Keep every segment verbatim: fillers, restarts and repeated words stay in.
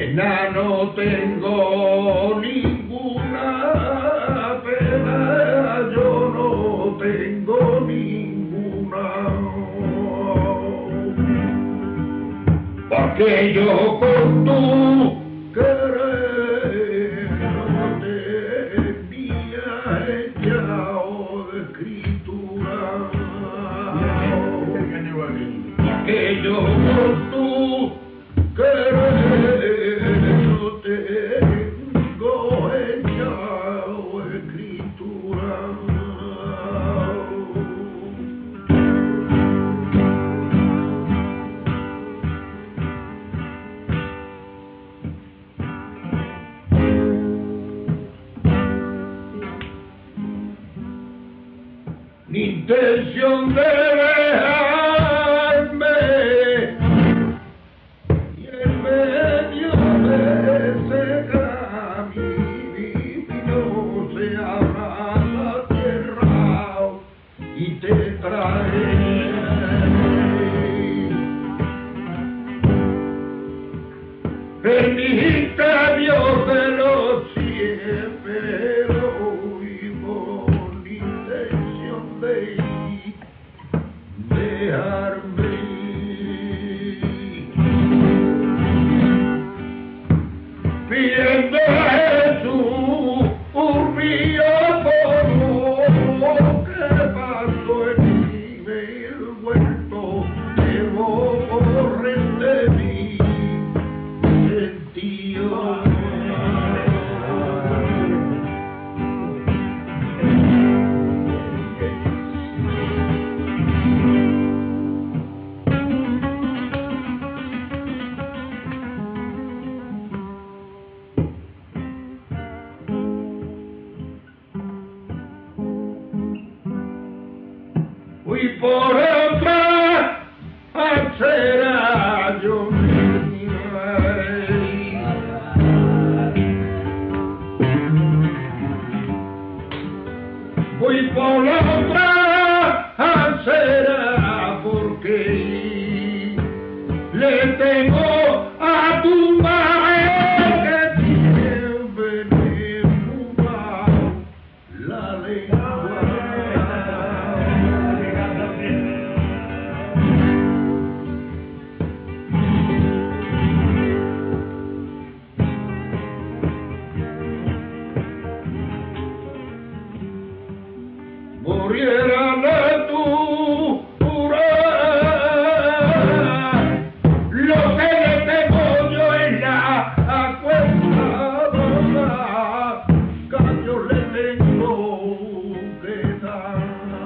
pena no tengo ninguna, pena yo no tengo ninguna, porque yo con tu querer no tenía echado de escritura, porque yo con tu querer no tengo echado escritura. Ni intención de dejarme y en medio de ese camino se abra la tierra y te trae. Bendita Dios de los cielos y con intención de dejarme. Pidiendo a Jesús un mío por lo que pasó en el huerto, que borren de mí sentido. Fui por otra acera yo misma, fui por otra acera porque le tengo a tu madre que siempre me fuma la lengua. Muriera de tu pureza, lo que le tengo yo en la cuenta, que yo le tengo que dar.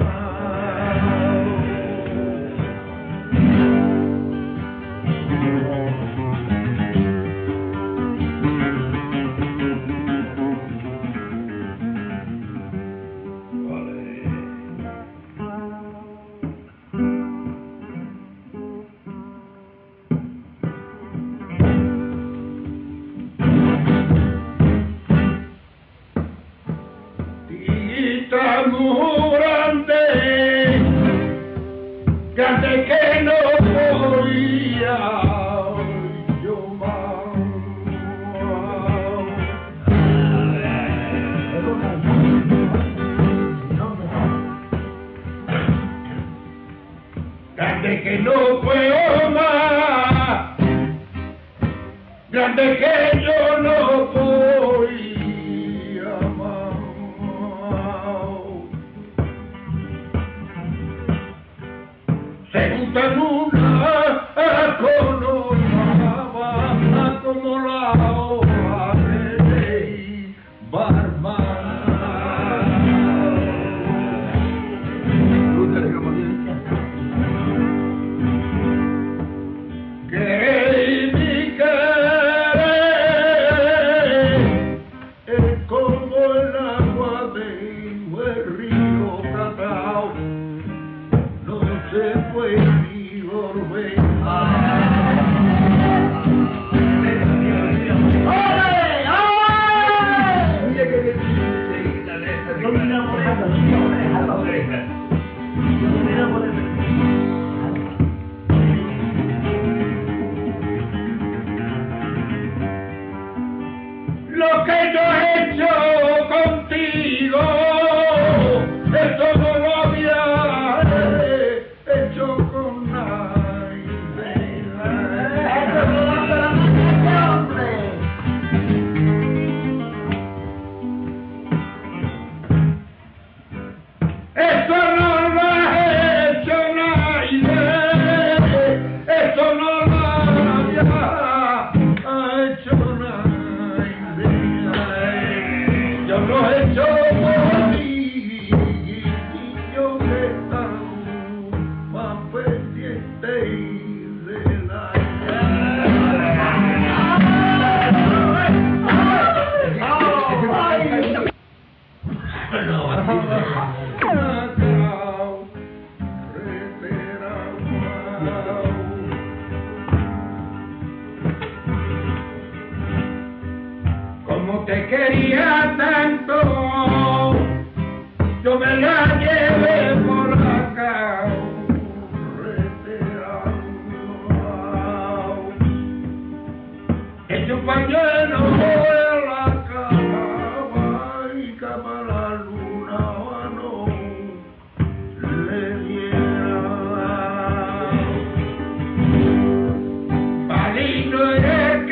Muy grande, grande que no podía yo más, grande que no puedo más, grande que yo no podía más. Se juntan una con otra, como la hoja de barba. Que mi querer es como el agua de un río cacao. No se puede ni volver. Como te quería tanto, yo me la llevé por acá. En su pañuelo de la cama y cama la luna no le diera. Palito de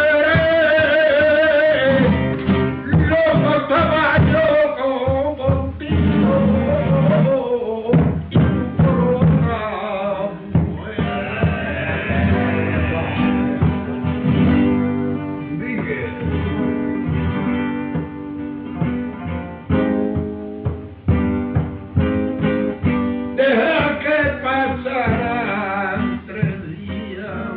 querer, loco estaba yo contigo y tú por otra mujer. Deja que pasaran tres días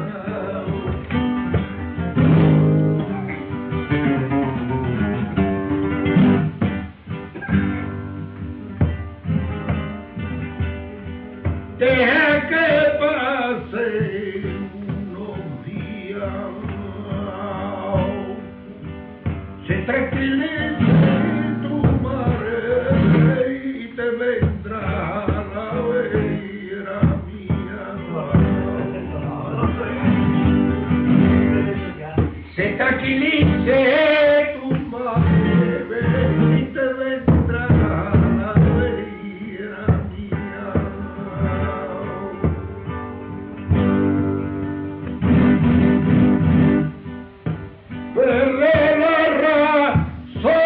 deja que pase unos días, se tranquilice tu madre y te vendrá la vera mía. Se tranquilice tu madre y te vendrá la vera mía. Perder la razón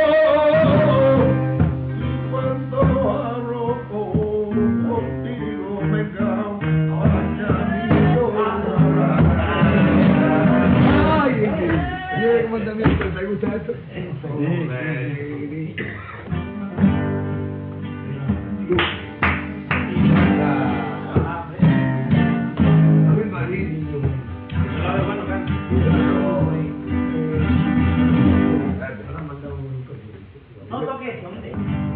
y cuando hablo contigo me cago mañanito. Ay, qué mandamiento, ¿te gusta esto? No toques, hombre.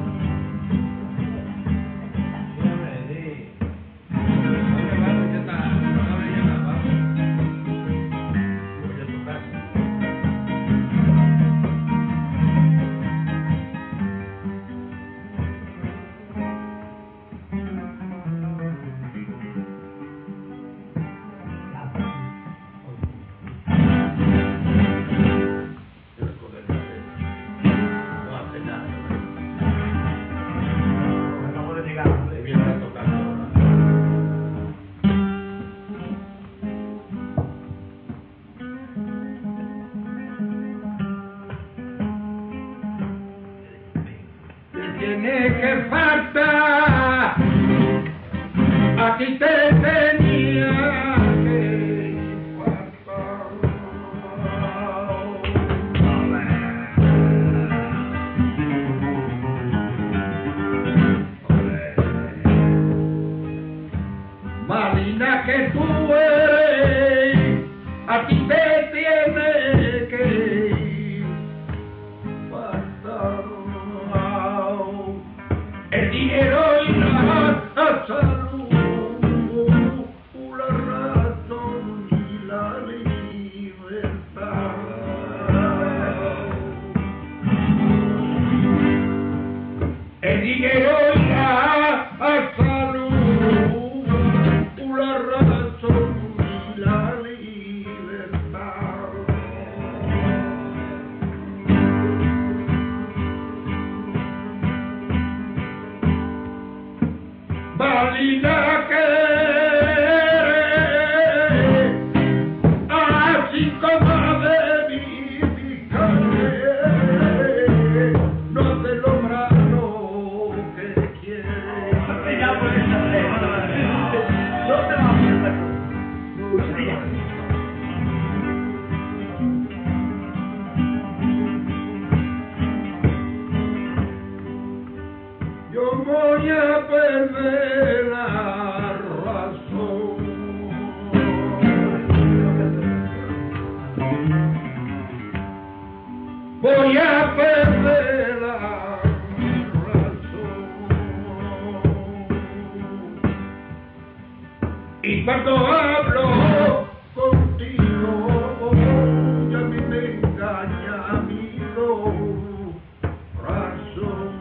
Tiene que faltar, a ti te tenía que faltar. Marina que tú eres, a ti te tiene que faltar. El dinero y la, la salud, la razón y la libertad. El dinero y la, la salud, la razón y la libertad. Y cuando hablo contigo, ya a mí me engaña mi corazón.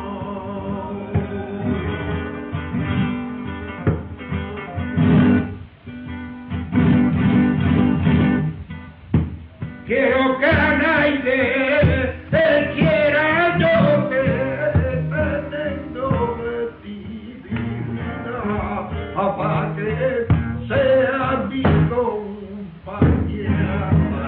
Quiero que a nadie te quiera yo que pretendo de ti, divina, para que sea mi compañera.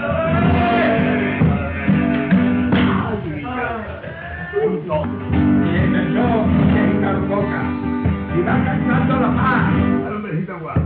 Tiene yo que ir boca y va cantando la paz. A la mejita guapa.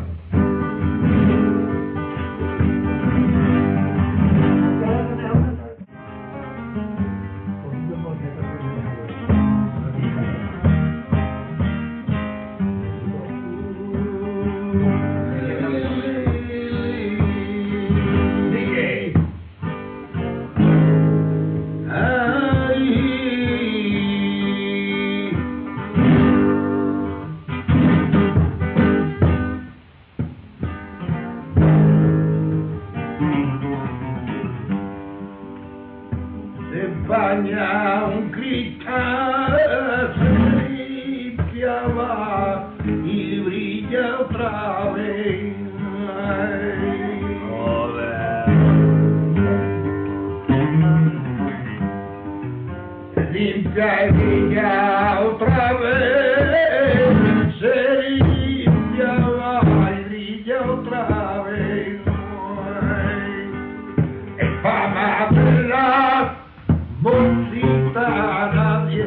España un cristal se limpiaba y brilla otra vez. Limpia y brilla otra vez, se limpiaba y brilla otra vez. Es fama de la Monsita, nadie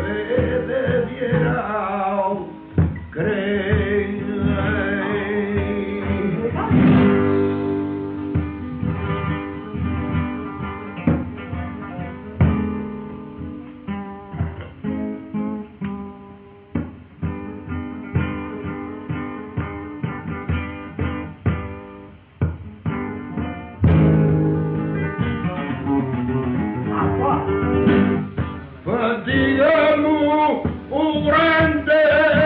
debiera creer. Digamos un grande,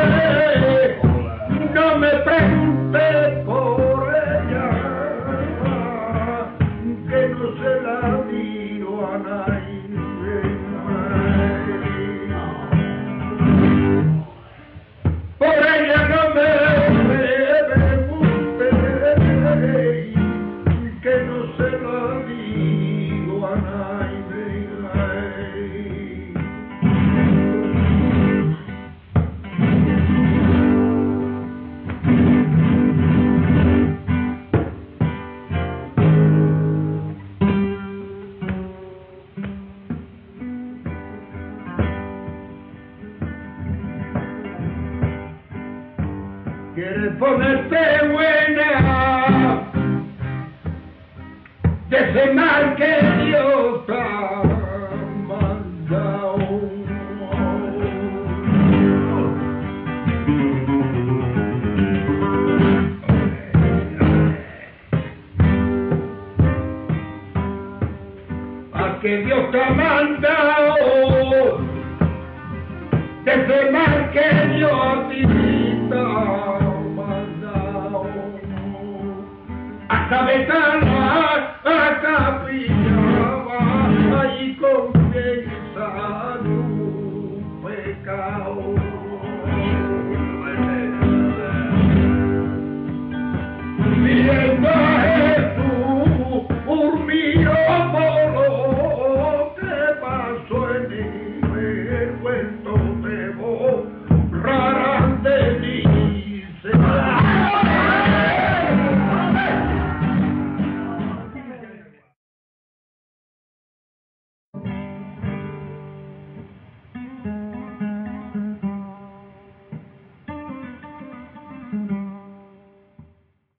no me pregunte por ella, que no se la digo a nadie. Por ella no me pregunte, que no se la digo a nadie. Quieres ponerte buena de ese mal que Dios te ha mandado. A que Dios te ha mandado de ese mal que Dios a ti te ha mandado. A saber